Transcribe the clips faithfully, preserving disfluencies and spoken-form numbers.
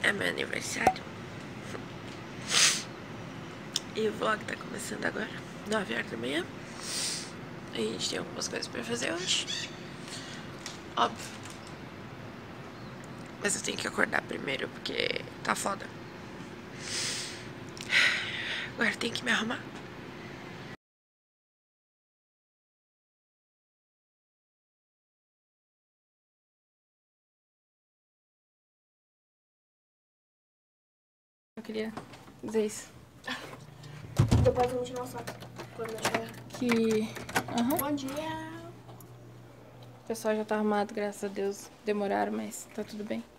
é meu aniversário. E o vlog tá começando agora, nove horas da manhã. A gente tem algumas coisas pra fazer hoje, óbvio. Mas eu tenho que acordar primeiro porque tá foda. Agora eu tenho que me arrumar. Eu queria dizer isso. Depois eu vou tirar o saco quando eu chegar. Que... Uhum. Bom dia! O pessoal já tá arrumado, graças a Deus. Demoraram, mas tá tudo bem.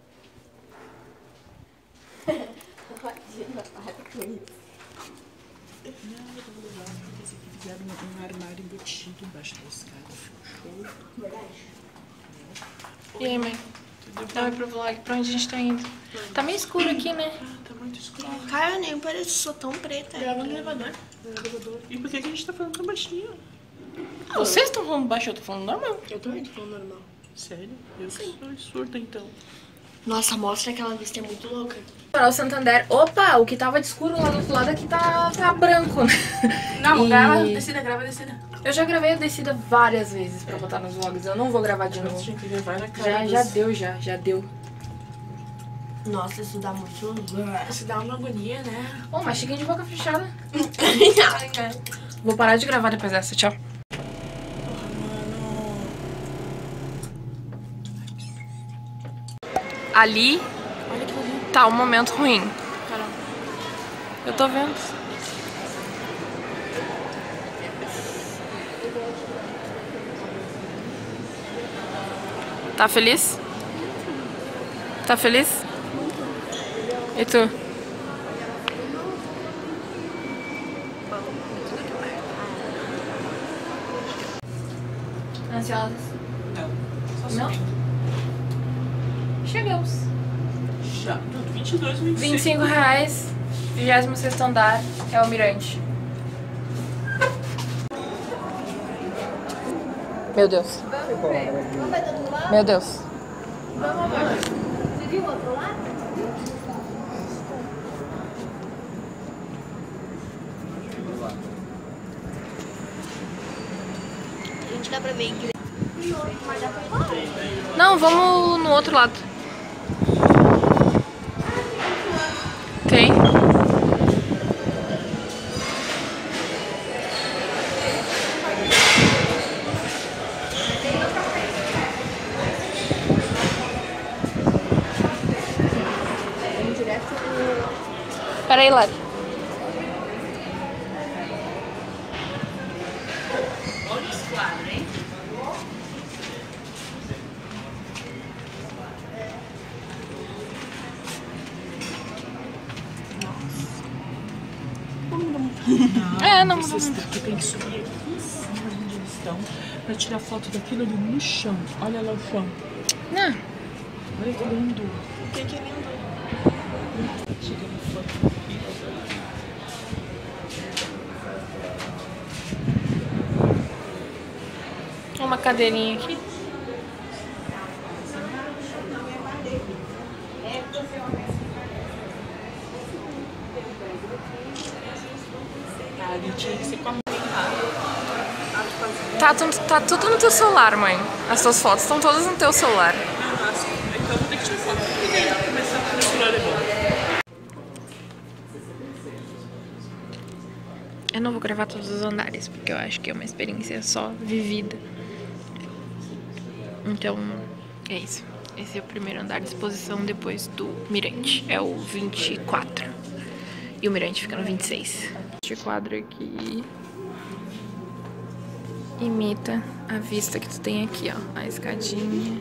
Imagina, para com isso. Não, eu vou levar porque esse aqui fizeram um armário embutido embaixo da escada. Ficou show. Verdade? E aí, mãe? Dá oi pro vlog. Pra onde a gente tá indo? Tá meio escuro aqui, né? Ah, tá muito escuro. Cara, eu nem pareço, sou tão preta. Grava no elevador. No elevador. E por que que a gente tá falando tão baixinho? Vocês estão falando baixo, eu tô falando normal. Eu também tô falando normal. Sério? Eu sou surda, então. Nossa, mostra aquela vista, é muito louca. Para o Santander. Opa, o que tava de escuro lá do outro lado aqui tá, tá branco, né? Não, E- grava a descida, grava a descida. Eu já gravei a descida várias vezes pra botar nos vlogs. Eu não vou gravar de Você novo. tinha que levar na cara Já, dos- já deu, já, já deu. Nossa, isso dá muito... Isso dá uma agonia, né? Ô, mas cheguei de boca fechada. Vou parar de gravar depois dessa, tchau. Porra, mano. Ali Olha que ali. tá um momento ruim. Caramba. Eu tô vendo. Tá feliz? Tá feliz? E tu? Ansiosas? Não. Só Não? subindo. Chegamos. Já. Tudo. vinte e dois, vinte e cinco. vinte e cinco reais, vigésimo sexto andar, é o Mirante. Meu Deus. Meu Deus. Você viu o outro lado? A gente dá pra ver que... Mas dá pra ir lá. Não, vamos no outro lado. Tem? Vamos direto no... Pera aí, Lari. Olha esse quadro, hein? É, não mudou Vocês muito. têm- tem que subir aqui em cima onde eles estão pra tirar foto daquilo ali no chão. Olha lá o chão. Não. Olha que lindo. O que que é lindo? Tirando foto. Uma cadeirinha aqui. Ah, ali tinha que ser com a mãe. Tá, tu- tá tudo no teu celular, mãe. As tuas fotos estão todas no teu celular. Ah, sim. Então eu vou ter que tirar foto. E daí começar com o celular é bom. Eu não vou gravar todos os andares, porque eu acho que é uma experiência só vivida. Então, é isso. Esse é o primeiro andar de exposição depois do Mirante. É o vinte e quatro. E o Mirante fica no vinte e seis. Este quadro aqui imita a vista que tu tem aqui, ó. A escadinha.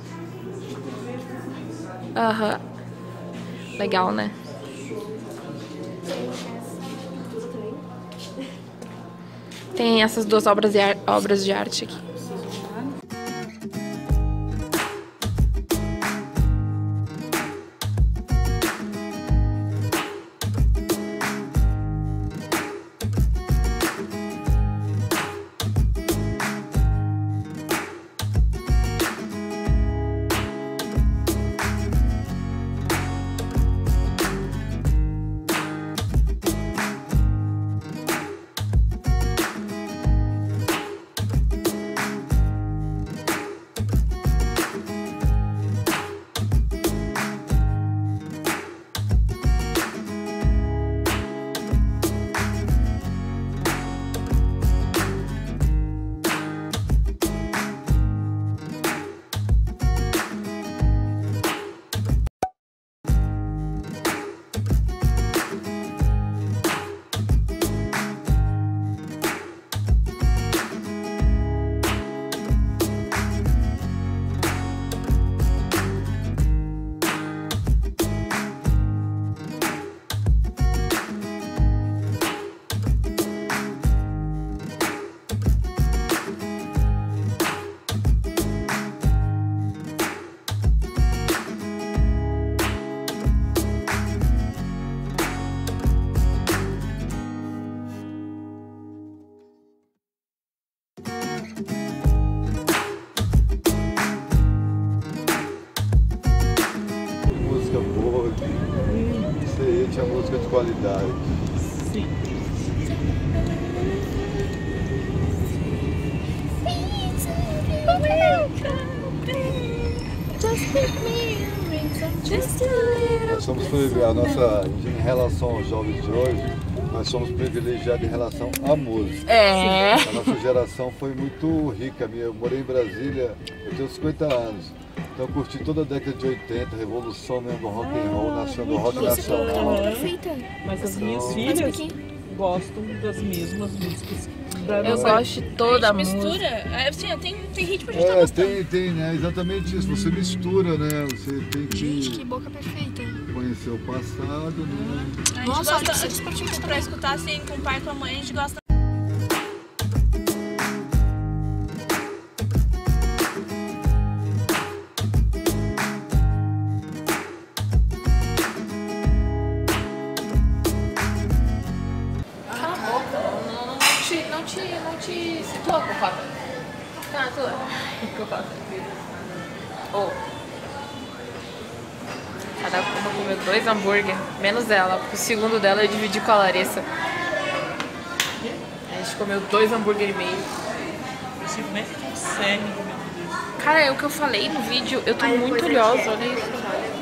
Aham. Legal, né? Tem essas duas obras de, ar- obras de arte aqui. qualidade. Sim. Nós somos a nossa, em relação aos jovens de hoje, nós somos privilegiados em relação à música. É. A nossa geração foi muito rica. Eu morei em Brasília, eu tenho cinquenta anos. Então eu curti toda a década de oitenta, revolução mesmo do rock and roll, nacional, do rock nacional. Mas as Então, minhas filhas gostam das mesmas músicas. Eu gosto de toda a música. Mistura. É, assim, tem, tem ritmo de gente tá É, gostando. tem, tem, né? Exatamente isso. Você mistura, né? Você tem Gente, que que boca perfeita. conhecer o passado, né? A gente Nossa, gosta, olha a gente, tipo, pra escutar assim, com o pai e com a mãe, a gente gosta. Cala a boca, não, não, não te, não te, não te situa, cocota. Tá, tu. Cocota. Ô. Cada uma comeu dois hambúrguer, menos ela, porque o segundo dela eu dividi com a Larissa. A gente comeu dois hambúrguer e meio. Você como é que consegue, meu Deus? Cara, é o que eu falei no vídeo, eu tô muito oleosa, olha isso.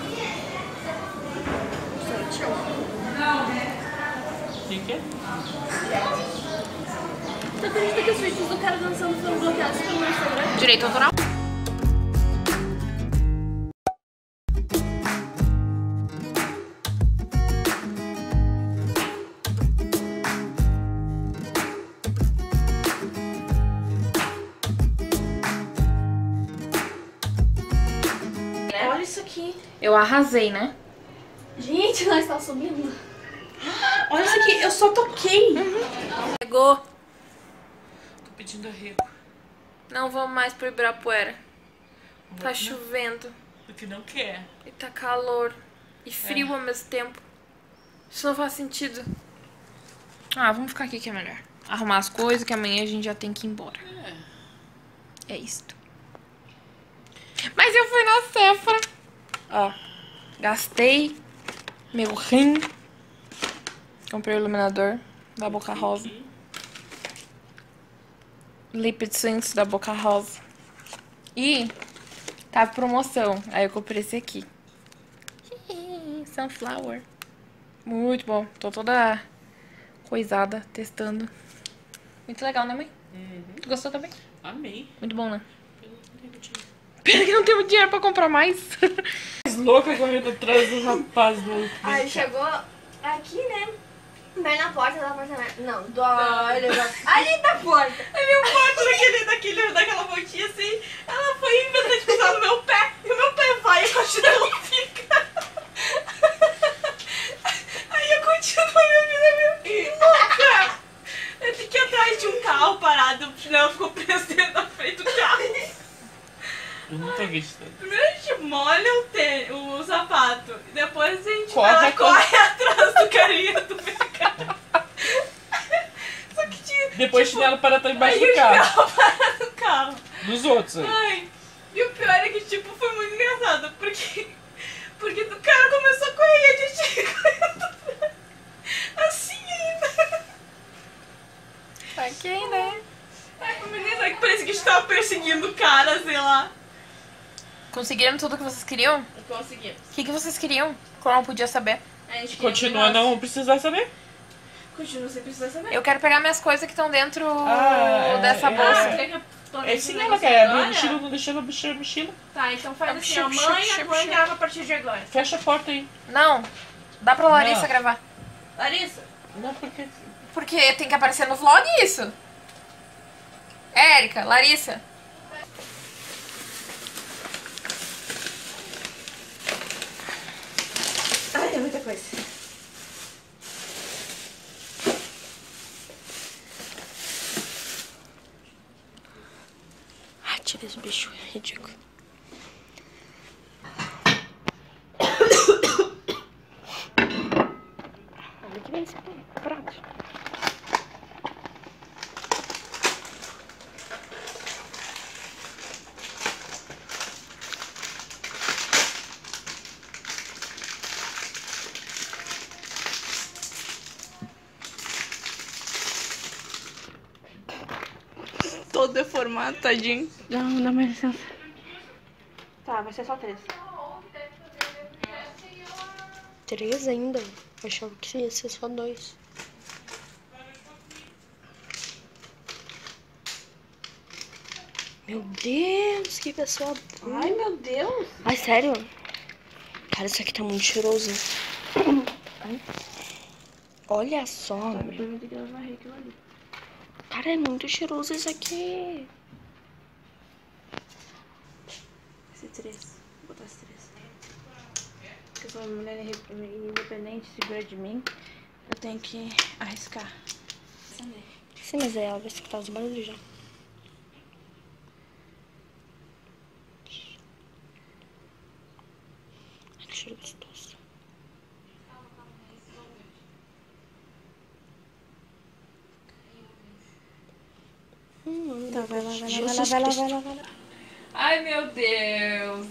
O que que é? Você acredita que os vídeos do cara dançando foram bloqueados pelo meu Instagram? Direito autoral? Olha isso aqui. Eu arrasei, né? Gente, nós tá subindo. Olha isso aqui, eu só toquei. Pegou. Tô pedindo arrego. Não vamos mais pro Ibirapuera. Tá chovendo Porque não quer. e tá calor e frio ao mesmo tempo. Isso não faz sentido. Ah, vamos ficar aqui que é melhor. Arrumar as coisas que amanhã a gente já tem que ir embora. É isto. Mas eu fui na Sephora. Ó, gastei meu rim. Comprei o iluminador da Boca Rosa. Liquid Swings da Boca Rosa. E tá promoção. Aí eu comprei esse aqui. Sunflower. Muito bom. Tô toda coisada, testando. Muito legal, né, mãe? Uhum. Tu gostou também? Amei. Muito bom, né? Eu não tenho dinheiro. Pena que não temos dinheiro pra comprar mais. Mais louca correndo atrás do rapaz do outro. Aí chegou aqui, né? Bem na porta do apartamento. Não, do olha, ali da porta. Aí veio um quarto daquele, daquele, daquela voltinha assim, ela foi inventar de pisar no meu pé, e o meu pé vai e a chinela fica. Aí eu continuo a minha vida meio louca. Eu fiquei atrás de um carro parado, o chinelo ficou preso dentro da frente do carro. Eu não tô acreditando. Primeiro a gente molha o, tênis, o sapato, e depois a gente Corre ela atrás. corre atrás do carinha do mercado. Só que tinha. Depois o tipo, chinelo para estar embaixo aí do o carro. chinelo para no carro. Dos outros aí. Ai, e o pior é que, tipo, foi muito engraçado, porque, porque o cara começou a correr e a gente correndo assim ainda. Ok, né? Ai, foi muito engraçado, que parecia que a gente tava perseguindo o cara, sei lá. Conseguiram tudo que vocês queriam? Conseguimos. O que, que vocês queriam? Que eu não podia saber. A gente Continua a não precisar saber. Continua sem precisar saber. Eu quero pegar minhas coisas que estão dentro Ah, é, dessa é. bolsa. Quer que eu tome É esse sim, ela negócio quer abrir a agora? mochila, não deixa ela mexer a mochila. Tá, então faz assim, Chup, ó, chup, mãe, chup, a mãe chup. grava a partir de agora. Fecha a porta aí. Não, dá pra Larissa Não. gravar. Larissa, Não, porque... Porque tem que aparecer no vlog isso. Érica, Larissa. ai, é muita coisa. Ai, tira esse bicho, é ridículo. Olha que vem esse prato. todo deformado, tadinho. Não, dá mais licença. Tá, vai ser só três. Três ainda? Eu achava que ia ser só dois. Meu Deus, que pessoa boa. Ai, meu Deus. Ai, sério? Cara, isso aqui tá muito cheiroso. Olha só. meu. Cara, é muito cheiroso isso aqui. Esse três. Vou botar esse três. Porque eu sou uma mulher independente, segura de mim. Eu tenho que arriscar. Sim, mas aí ela vai escutar os barulhos já. Ai, que cheiro gostoso. Hum, Tá, vai lá, vai lá, vai lá, Jesus vai lá, Cristo. vai lá, vai lá. Ai, meu Deus.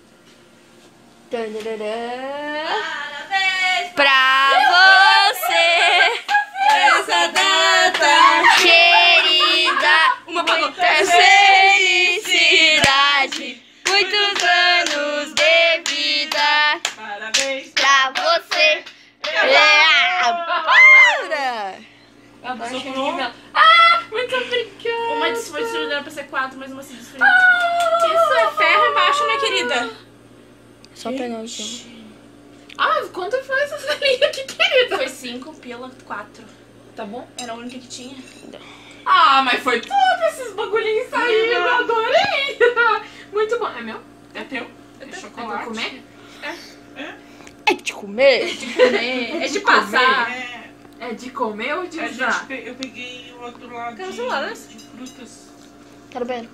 Parabéns pra você essa data querida, muita felicidade, muitos anos de vida Parabéns. pra você. É, para! Soprou. Ah, muito obrigada. Uma foi distribuída pra ser quatro, mas uma se destruiu. Isso é ferro embaixo, minha querida. Só pra nós, gente. Ah, quanto foi essa salinha aqui, querida? Foi cinco pila quatro. Tá bom? Era a única que tinha. Ah, mas foi tudo esses bagulhinhos aí, eu adorei. Muito bom. É meu? É teu? É É chocolate. pra comer? É de comer? De comer, é de passar. É, É de comer ou de a usar? gente, pe- eu peguei o outro lado Quero de, celular, né? de frutas. Quero ver.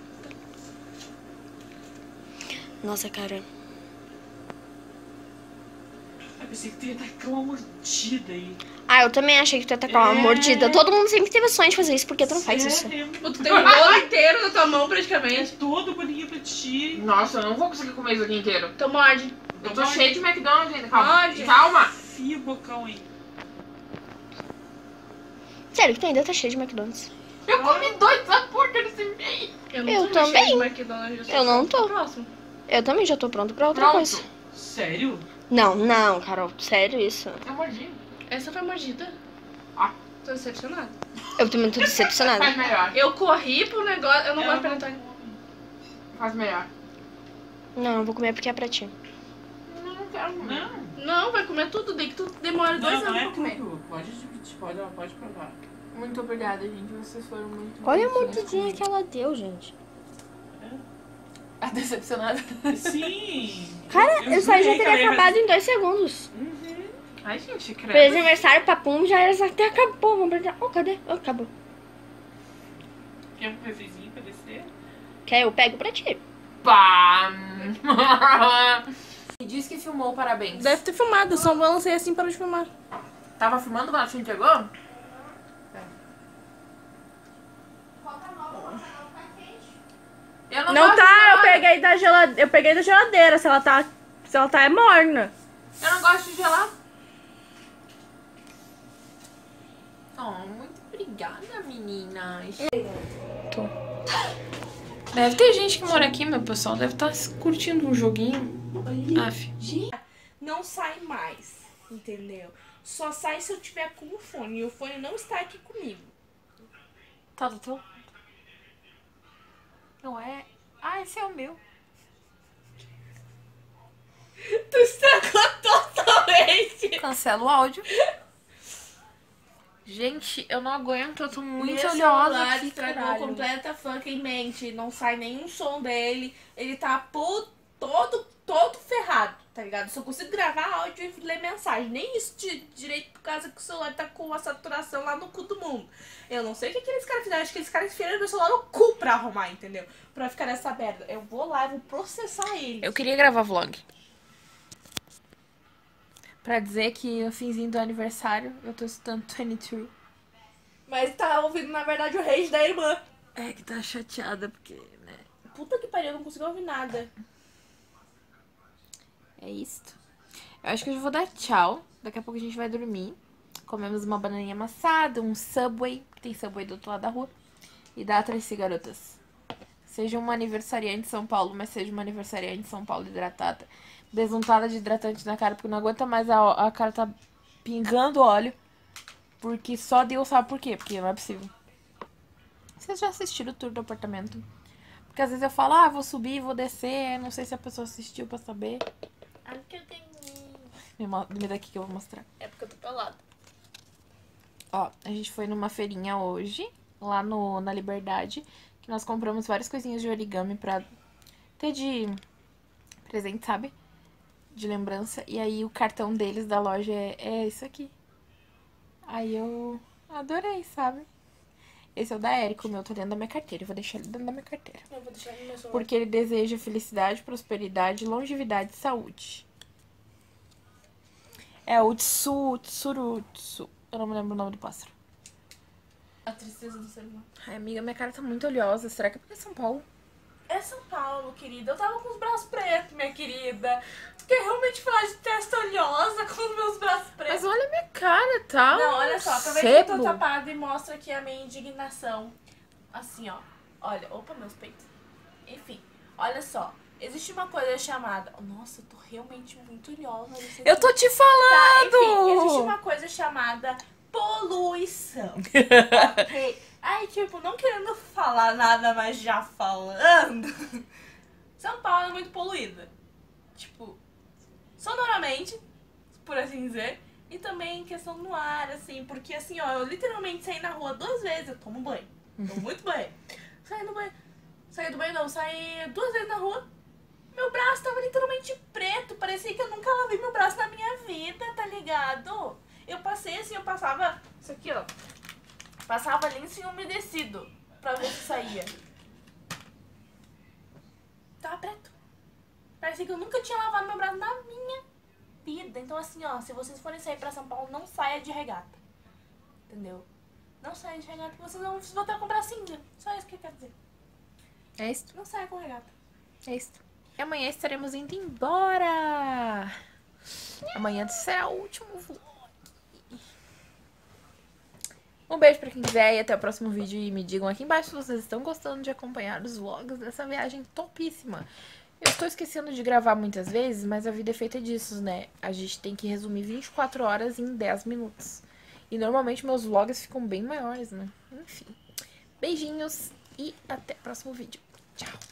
Nossa, cara. Eu pensei que tu ia dar aquela mordida aí. Ah, eu também achei que tu ia tacar uma É. mordida. Todo mundo sempre teve sonho de fazer isso, porque tu não faz isso. Sério? Tu tem um bolo inteiro na tua mão, praticamente. Todo bolinho pra ti. Nossa, eu não vou conseguir comer isso aqui inteiro. Então morde. Eu tô cheio de McDonald's ainda. Calma. Pode. Calma. Fia o bocão aí. Sério, que tu ainda tá cheio de McDonald's. Eu comi dois hambúrguer nesse meio. Eu não Eu tô cheia de também. McDonald's, Eu não tô. Próximo. Eu também já tô pronto pra outra Pronto. coisa. Sério? Não, não, Carol. Sério isso? Eu mordi. Essa foi mordida. Ah. Tô decepcionada. Eu também tô decepcionada. Faz melhor. Eu corri pro negócio. Eu não Ela gosto de panetone. Faz melhor. Não, eu vou comer porque é pra ti. Não, não quero comer. Não. Não, vai comer tudo. Daí que tu demora dois Não, não anos é pra comer. tudo. Pode, pode, pode provar. Muito obrigada, gente. Vocês foram muito Olha a bonitinhos mordidinha comigo. que ela deu, gente. A decepcionada. Sim. Cara, Eu isso aí já jurei que teria ela ia- acabado em dois segundos. Uhum. Ai, gente, Fez credo. aniversário, papum, já era até acabou. Vamos brincar. Oh, cadê? Oh, acabou. Quer um cafezinho pra descer? Quer? Eu pego pra ti. Pá. Me diz que filmou, parabéns. Deve ter filmado. Eu só balancei assim para de filmar. Tava filmando quando a gente chegou? Eu não, Não gosto de tá, eu gelado. peguei da geladeira. Eu peguei da geladeira. Se ela tá. Se ela tá é morna. Eu não gosto de gelado. Oh, muito obrigada, meninas. Tô. Deve ter gente que mora aqui, meu pessoal. Deve estar curtindo um joguinho. Aff. Não sai mais, entendeu? Só sai se eu tiver com o fone. E o fone não está aqui comigo. Tá do teu? Não é? Ah, esse é o meu. Tu estragou totalmente. Cancela o áudio. Gente, eu não aguento. Eu tô muito Meu oleosa celular aqui, estragou caralho. completa fucking mente. Não sai nenhum som dele. Ele tá pu- todo, todo ferrado, tá ligado? Só consigo gravar áudio e ler mensagem. Nem isso de direito por causa que o celular tá com a saturação lá no cu do mundo. Eu não sei o que aqueles caras fizeram. Acho que eles caras enfiaram meu celular no cu pra arrumar, entendeu? Pra ficar nessa merda. Eu vou lá e vou processar ele. Eu queria gravar vlog. Pra dizer que no finzinho do aniversário eu tô escutando vinte e dois. Mas tá ouvindo, na verdade, o rage da irmã. É que tá chateada porque, né? Puta que pariu, eu não consigo ouvir nada. É isto. Eu acho que eu já vou dar tchau. Daqui a pouco a gente vai dormir. Comemos uma bananinha amassada, um Subway, que tem Subway do outro lado da rua. Hidratem-se, garotas. Seja uma aniversariante de São Paulo, mas seja uma aniversariante de São Paulo hidratada. Desuntada de hidratante na cara, porque não aguenta mais a, a cara tá pingando óleo. Porque só Deus sabe por quê, porque não é possível. Vocês já assistiram o tour do apartamento? Porque às vezes eu falo, ah, vou subir, vou descer, não sei se a pessoa assistiu pra saber. Ah, porque eu tenho... Me, me dá aqui que eu vou mostrar. É porque eu tô pelada. Ó, a gente foi numa feirinha hoje, lá no, na Liberdade, que nós compramos várias coisinhas de origami pra ter de presente, sabe? De lembrança. E aí o cartão deles da loja é, é isso aqui. Aí eu adorei, sabe? Esse é o da Érica, o meu tá dentro da minha carteira. Eu vou deixar ele dentro da minha carteira. Eu vou deixar no meu celular. Porque ele deseja felicidade, prosperidade, longevidade e saúde. É o Tsu, Tsuru, Tsu. Eu não me lembro o nome do pássaro. A tristeza do ser humano. Ai, amiga, minha cara tá muito oleosa. Será que é porque é São Paulo? É São Paulo, querida. Eu tava com os braços pretos, minha querida. Tu quer realmente falar de testa oleosa com os meus braços pretos? Mas olha a minha cara, tá? Não, olha só. Aproveita que eu tô tapada e mostra aqui a minha indignação. Assim, ó. Olha, opa, meus peitos. Enfim, olha só. Existe uma coisa chamada... Nossa, eu tô realmente muito oleosa. Eu tô te falando! Tá, enfim, existe uma coisa chamada poluição. Ok? Aí, tipo, não querendo falar nada, mas já falando. São Paulo é muito poluída. Tipo, sonoramente, por assim dizer. E também em questão no ar, assim. Porque, assim, ó, eu literalmente saí na rua duas vezes. Eu tomo banho. Tomo muito banho. Saí do banho. Saí do banho, não. Saí duas vezes na rua. Meu braço tava literalmente preto. Parecia que eu nunca lavei meu braço na minha vida, tá ligado? Eu passei assim, eu passava... Isso aqui, ó. Passava lenço umedecido pra ver se saía. Tava preto. Parecia que eu nunca tinha lavado meu braço na minha vida. Então assim, ó, se vocês forem sair pra São Paulo, não saia de regata. Entendeu? Não saia de regata, vocês vão voltar a comprar cinza. Só isso que eu quero dizer. É isso. Não saia com regata. É isso. E amanhã estaremos indo embora. Amanhã será o último vlog. Um beijo pra quem quiser e até o próximo vídeo. E me digam aqui embaixo se vocês estão gostando de acompanhar os vlogs dessa viagem topíssima. Eu estou esquecendo de gravar muitas vezes, mas a vida é feita disso, né? A gente tem que resumir vinte e quatro horas em dez minutos. E normalmente meus vlogs ficam bem maiores, né? Enfim. Beijinhos e até o próximo vídeo. Tchau.